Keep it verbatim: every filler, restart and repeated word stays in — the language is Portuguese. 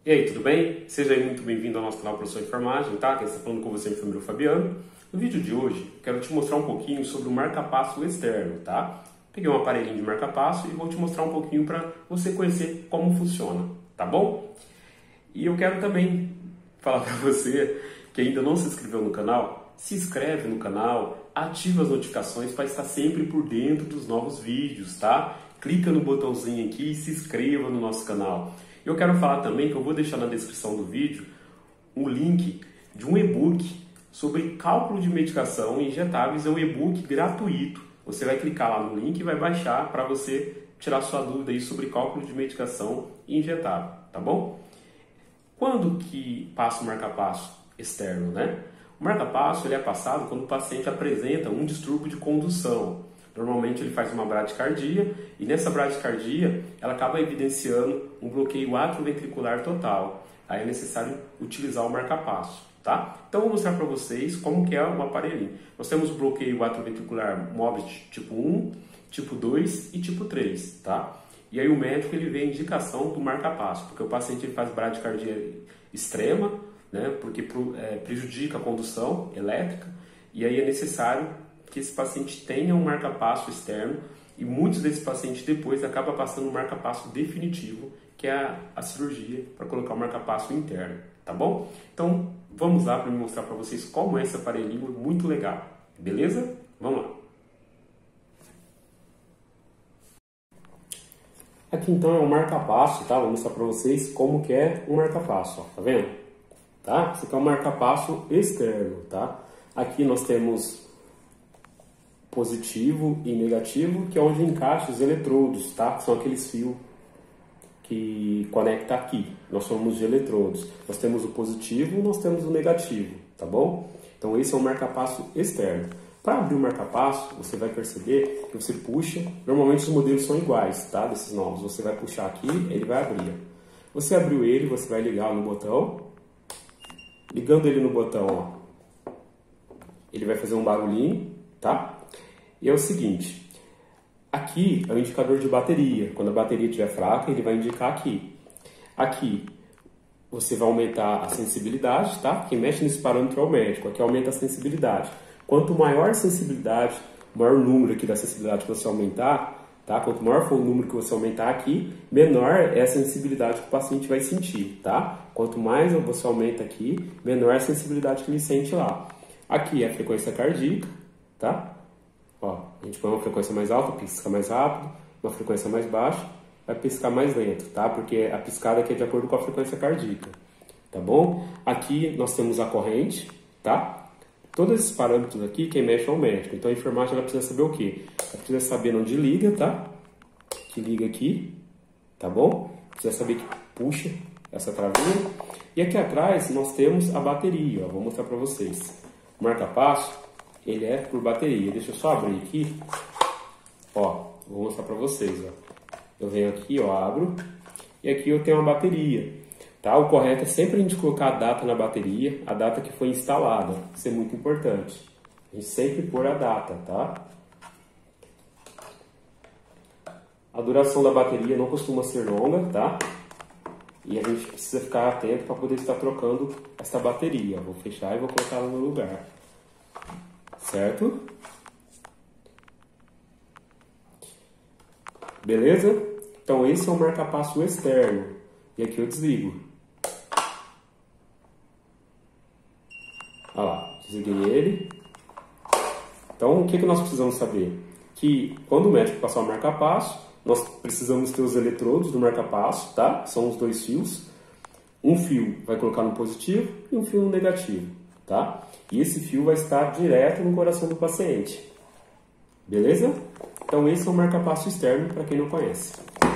E aí, tudo bem? Seja aí muito bem-vindo ao nosso canal Professor Enfermagem, tá? Quem está falando com você é o enfermeiro Fabiano. No vídeo de hoje, quero te mostrar um pouquinho sobre o marca-passo externo, tá? Peguei um aparelhinho de marca-passo e vou te mostrar um pouquinho para você conhecer como funciona, tá bom? E eu quero também falar para você que ainda não se inscreveu no canal, se inscreve no canal, ativa as notificações para estar sempre por dentro dos novos vídeos, tá? Clica no botãozinho aqui e se inscreva no nosso canal. Eu quero falar também que eu vou deixar na descrição do vídeo um link de um e-book sobre cálculo de medicação injetáveis. É um e-book gratuito. Você vai clicar lá no link e vai baixar para você tirar sua dúvida aí sobre cálculo de medicação injetável, tá bom? Quando que passa o marca-passo externo, né? O marca-passo ele é passado quando o paciente apresenta um distúrbio de condução. Normalmente ele faz uma bradicardia e nessa bradicardia ela acaba evidenciando um bloqueio atrioventricular total. Aí é necessário utilizar o marca-passo, tá? Então eu vou mostrar para vocês como que é o aparelhinho. Nós temos o bloqueio atrioventricular móvel tipo um, tipo dois e tipo três, tá? E aí o médico ele vê a indicação do marca-passo, porque o paciente ele faz bradicardia extrema, né? Porque é, prejudica a condução elétrica e aí é necessário que esse paciente tenha um marca-passo externo e muitos desses pacientes depois acabam passando um marca-passo definitivo, que é a, a cirurgia para colocar o marca-passo interno, tá bom? Então vamos lá para me mostrar para vocês como é esse aparelhinho muito legal, beleza? Vamos lá. Aqui então é um marca-passo, tá? Vou mostrar para vocês como que é um marca-passo, ó, tá vendo? Tá? Esse aqui é um marca-passo externo, tá? Aqui nós temos positivo e negativo, que é onde encaixa os eletrodos, tá? Que são aqueles fios que conecta aqui. Nós somos de eletrodos. Nós temos o positivo, nós temos o negativo, tá bom? Então esse é um marca-passo externo. Para abrir o marca-passo, você vai perceber que você puxa, normalmente os modelos são iguais, tá? Desses novos. Você vai puxar aqui, ele vai abrir. Você abriu ele, você vai ligar no botão. Ligando ele no botão, ó, ele vai fazer um barulhinho, tá? E é o seguinte, aqui é o indicador de bateria. Quando a bateria estiver fraca, ele vai indicar aqui. Aqui você vai aumentar a sensibilidade, tá? Quem mexe nesse parâmetro é o médico. Aqui aumenta a sensibilidade. Quanto maior a sensibilidade, maior o número aqui da sensibilidade que você aumentar, tá? Quanto maior for o número que você aumentar aqui, menor é a sensibilidade que o paciente vai sentir, tá? Quanto mais você aumenta aqui, menor é a sensibilidade que ele sente lá. Aqui é a frequência cardíaca, tá? Ó, a gente põe uma frequência mais alta, pisca mais rápido, uma frequência mais baixa, vai piscar mais lento, tá? Porque a piscada aqui é de acordo com a frequência cardíaca, tá bom? Aqui nós temos a corrente, tá? Todos esses parâmetros aqui, quem mexe é o médico. Então a enfermagem ela precisa saber o quê? Ela precisa saber onde liga, tá? Que liga aqui, tá bom? Precisa saber que puxa essa travinha. E aqui atrás nós temos a bateria, ó. Vou mostrar para vocês. O marca-passo ele é por bateria. Deixa eu só abrir aqui. Ó, vou mostrar para vocês, ó. Eu venho aqui, ó, abro. E aqui eu tenho uma bateria, tá? O correto é sempre a gente colocar a data na bateria, a data que foi instalada. Isso é muito importante. A gente sempre pôr a data, tá? A duração da bateria não costuma ser longa, tá? E a gente precisa ficar atento para poder estar trocando essa bateria. Vou fechar e vou colocar ela no lugar. Certo? Beleza? Então esse é o marca-passo externo. E aqui eu desligo. Olha lá, desliguei ele. Então o que, que nós precisamos saber? Que quando o médico passar o marca-passo, nós precisamos ter os eletrodos do marca-passo, tá? São os dois fios. Um fio vai colocar no positivo e um fio no negativo, tá? E esse fio vai estar direto no coração do paciente. Beleza? Então esse é o marca-passo externo para quem não conhece.